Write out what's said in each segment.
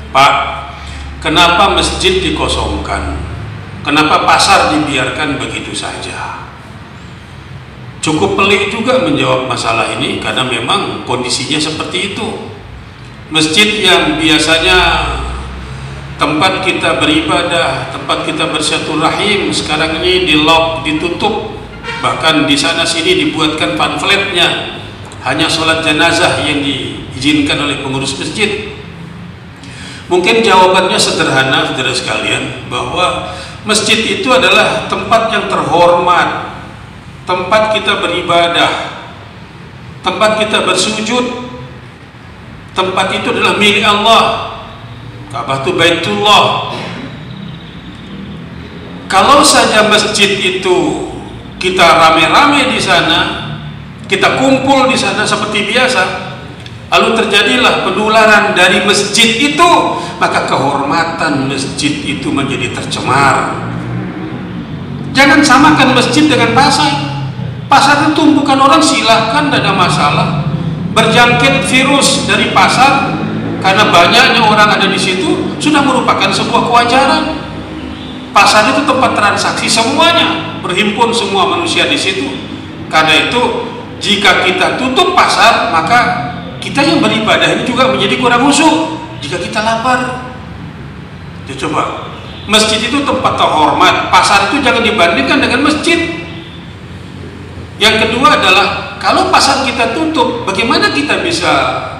Pak, kenapa masjid dikosongkan? Kenapa pasar dibiarkan begitu saja? Cukup pelik juga menjawab masalah ini karena memang kondisinya seperti itu. Masjid yang biasanya tempat kita beribadah, tempat kita bersilaturahim, sekarang ini di-lock, ditutup. Bahkan di sana sini dibuatkan pamfletnya, hanya sholat jenazah yang diizinkan oleh pengurus masjid. Mungkin jawabannya sederhana, saudara sekalian, bahwa masjid itu adalah tempat yang terhormat, tempat kita beribadah, tempat kita bersujud. Tempat itu adalah milik Allah. Ka'bah itu Baitullah. Kalau saja masjid itu kita rame-rame di sana, kita kumpul di sana seperti biasa, lalu terjadilah penularan dari masjid itu, maka kehormatan masjid itu menjadi tercemar. Jangan samakan masjid dengan pasar. Pasar itu tumpukan orang, silahkan, tidak ada masalah. Berjangkit virus dari pasar karena banyaknya orang ada di situ sudah merupakan sebuah kewajaran. Pasar itu tempat transaksi, semuanya berhimpun, semua manusia di situ. Karena itu jika kita tutup pasar, maka kita yang beribadah ini juga menjadi kurang khusyuk. Jika kita lapar, ya coba, masjid itu tempat terhormat, pasar itu jangan dibandingkan dengan masjid. Yang kedua adalah, kalau pasar kita tutup, bagaimana kita bisa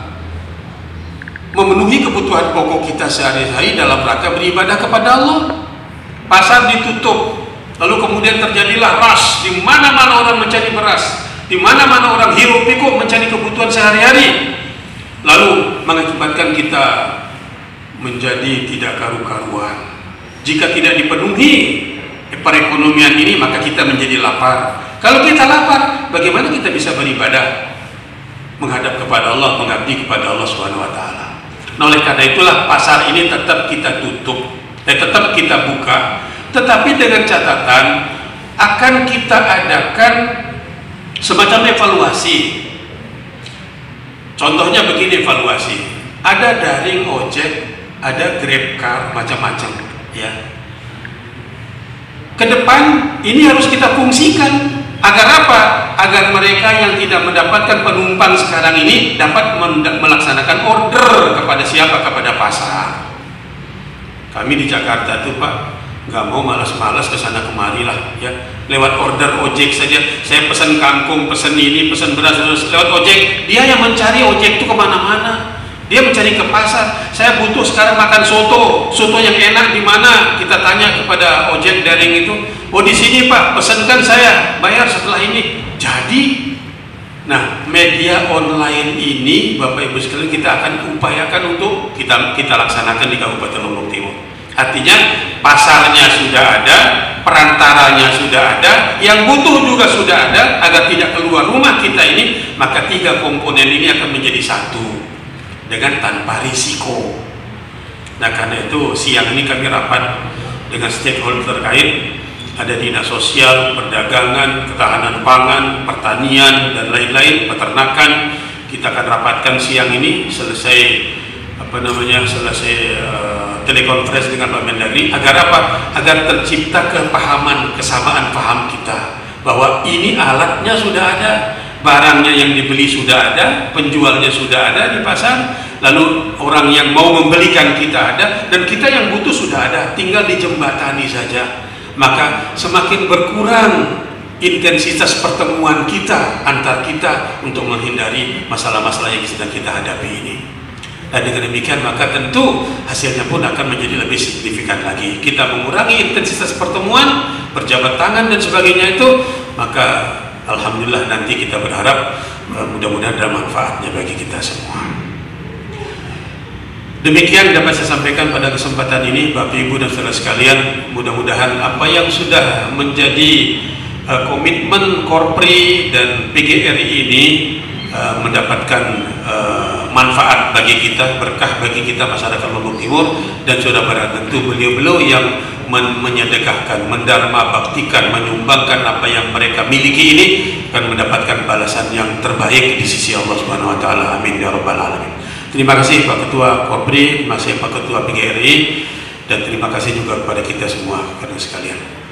memenuhi kebutuhan pokok kita sehari-hari dalam rangka beribadah kepada Allah? Pasar ditutup, lalu kemudian terjadilah rush, di mana-mana orang mencari beras, di mana-mana orang hiruk pikuk mencari kebutuhan sehari-hari, lalu mengakibatkan kita menjadi tidak karu-karuan. Jika tidak dipenuhi perekonomian ini, maka kita menjadi lapar. Kalau kita lapar, bagaimana kita bisa beribadah, menghadap kepada Allah, mengabdi kepada Allah Subhanahu wa taala? Nah, oleh karena itulah pasar ini tetap kita tutup, tetap kita buka, tetapi dengan catatan akan kita adakan semacam evaluasi. Contohnya begini evaluasi, ada daring ojek, ada GrabCar, macam-macam, ya. Ke depan ini harus kita fungsikan. Agar apa? Agar mereka yang tidak mendapatkan penumpang sekarang ini dapat melaksanakan order kepada siapa? Kepada pasar. Kami di Jakarta tuh Pak, nggak mau malas-malas kesana kemari lah, ya. Lewat order ojek saja, saya pesan kangkung, pesan ini, pesan beras, lewat ojek. Dia yang mencari ojek itu kemana-mana. Dia mencari ke pasar. Saya butuh sekarang makan soto, soto yang enak di mana? Kita tanya kepada ojek daring itu. Oh di sini Pak, pesankan saya, bayar setelah ini. Jadi, nah media online ini Bapak Ibu sekalian kita akan upayakan untuk kita laksanakan di Kabupaten Lombok Timur. Artinya pasarnya sudah ada, perantaranya sudah ada, yang butuh juga sudah ada, agar tidak keluar rumah kita ini, maka tiga komponen ini akan menjadi satu dengan tanpa risiko. Nah karena itu siang ini kami rapat dengan stakeholder terkait, ada dinas sosial, perdagangan, ketahanan pangan, pertanian dan lain-lain, peternakan. Kita akan rapatkan siang ini selesai telekonferensi dengan Pak Mendagri. Agar apa? Agar tercipta kepahaman, kesamaan paham kita bahwa ini alatnya sudah ada, barangnya yang dibeli sudah ada, penjualnya sudah ada di pasar, lalu orang yang mau membelikan kita ada, dan kita yang butuh sudah ada, tinggal dijembatani saja. Maka semakin berkurang intensitas pertemuan kita antar kita untuk menghindari masalah-masalah yang sedang kita hadapi ini. Dan dengan demikian maka tentu hasilnya pun akan menjadi lebih signifikan lagi. Kita mengurangi intensitas pertemuan, berjabat tangan dan sebagainya itu, maka alhamdulillah nanti kita berharap mudah-mudahan ada manfaatnya bagi kita semua. Demikian dapat saya sampaikan pada kesempatan ini Bapak Ibu dan saudara sekalian. Mudah-mudahan apa yang sudah menjadi komitmen Korpri dan PGRI ini mendapatkan manfaat bagi kita, berkah bagi kita masyarakat Lombok Timur, dan sudah barang tentu beliau-beliau yang menyedekahkan, mendharma baktikan, menyumbangkan apa yang mereka miliki ini akan mendapatkan balasan yang terbaik di sisi Allah Subhanahu wa taala. Amin ya rabbal alamin. Terima kasih Pak Ketua Kopri, terima kasih Pak Ketua PGRI, dan terima kasih juga kepada kita semua, kader sekalian.